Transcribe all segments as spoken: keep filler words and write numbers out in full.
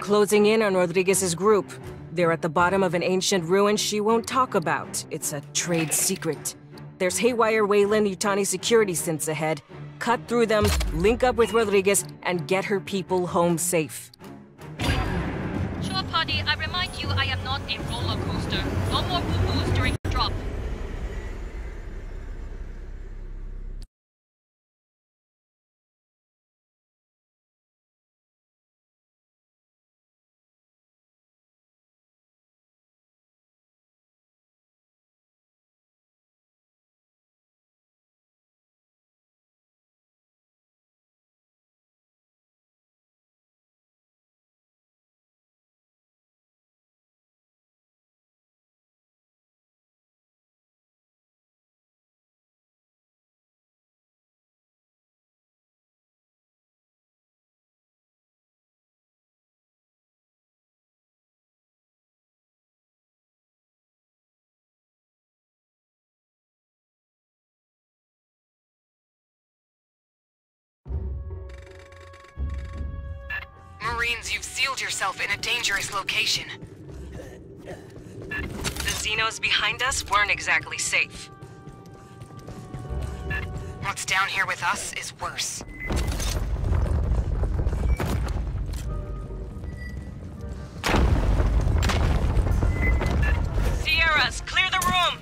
closing in on Rodriguez's group. They're at the bottom of an ancient ruin she won't talk about. It's a trade secret. There's Haywire Wayland Yutani security synths ahead. Cut through them, link up with Rodriguez, and get her people home safe. Sure, Paddy, I remind you I am not a roller coaster. No more boo-boos during drop. Marines, you've sealed yourself in a dangerous location. The Xenos behind us weren't exactly safe. What's down here with us is worse. Sierras, clear the room!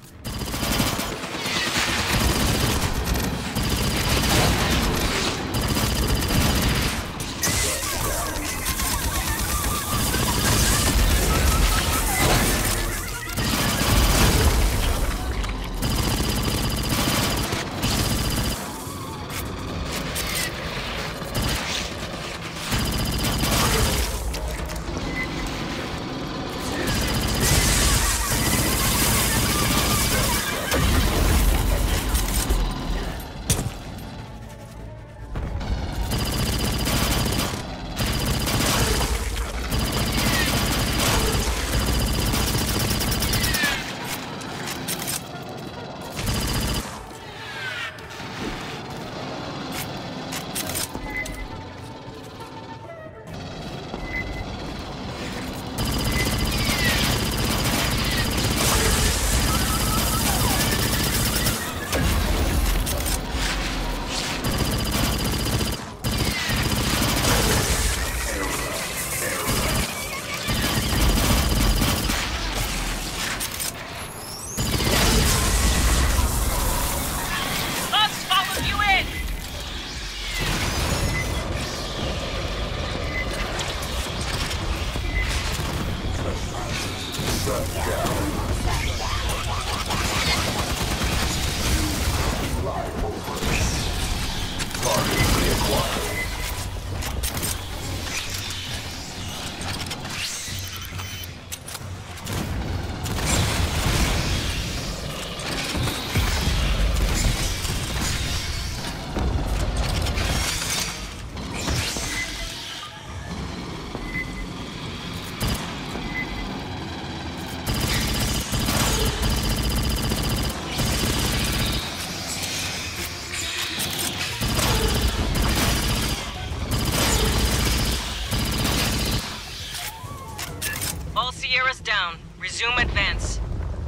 Sierra's down. Resume advance.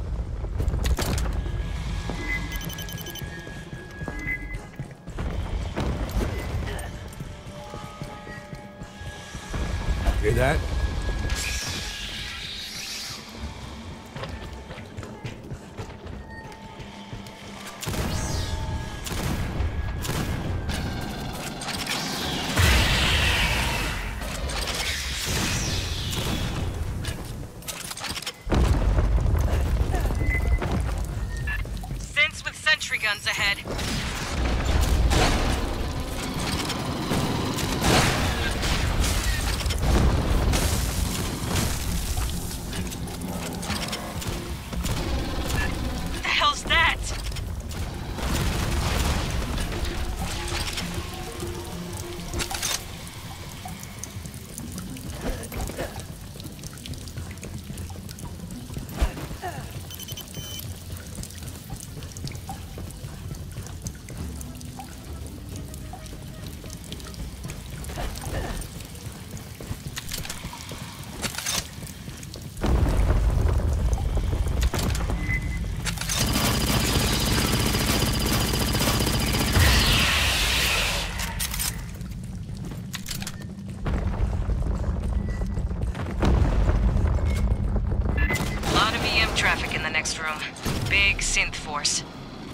Hear that? Guns ahead. What the hell's that? next room. Big synth force.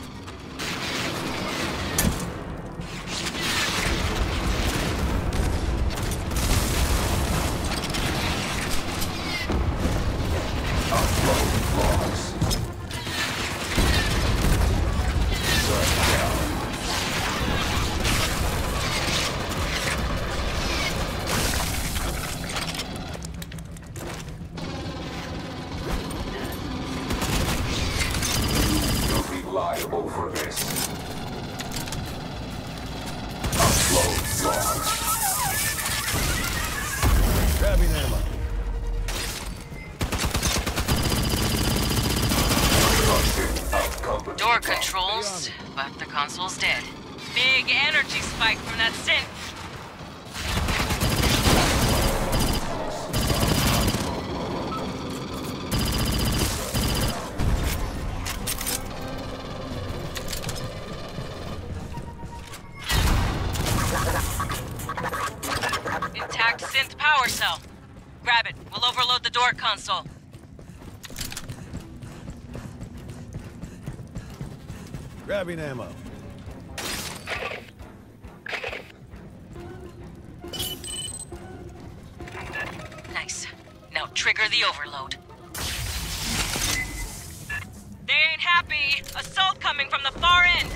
Liable for this. Upload logs. Grabbing ammo. Door controls, but the console's dead. Big energy spike from that synth. Intact synth power cell. Grab it. We'll overload the door console. Grabbing ammo. Nice. Now trigger the overload. They ain't happy. Assault coming from the far end.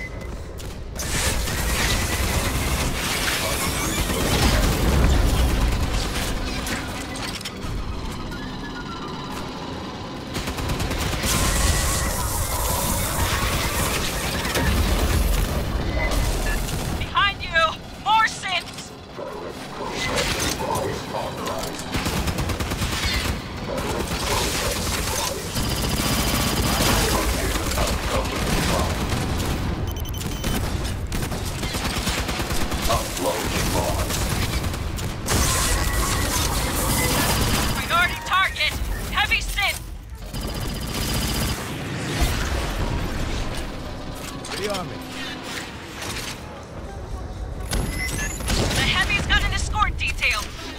Priority target! Heavy synth! Ready on me. The heavy's got an escort detail.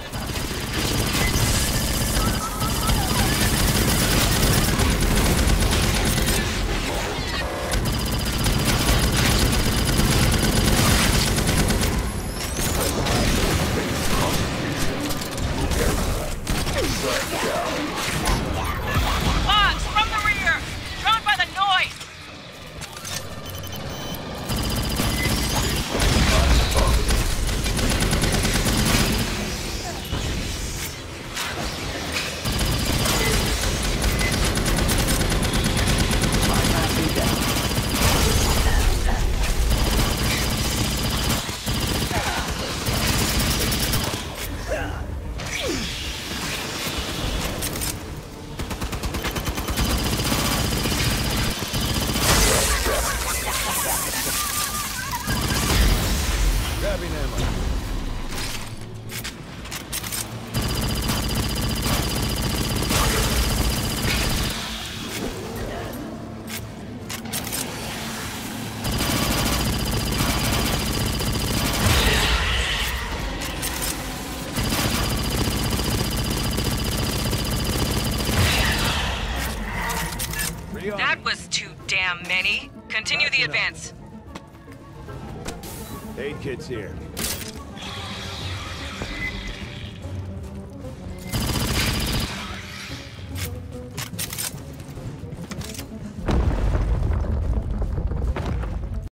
Box from the rear! Drawn by the noise! Grabbing ammo. That was too damn many. Continue the advance. Aid kit's here.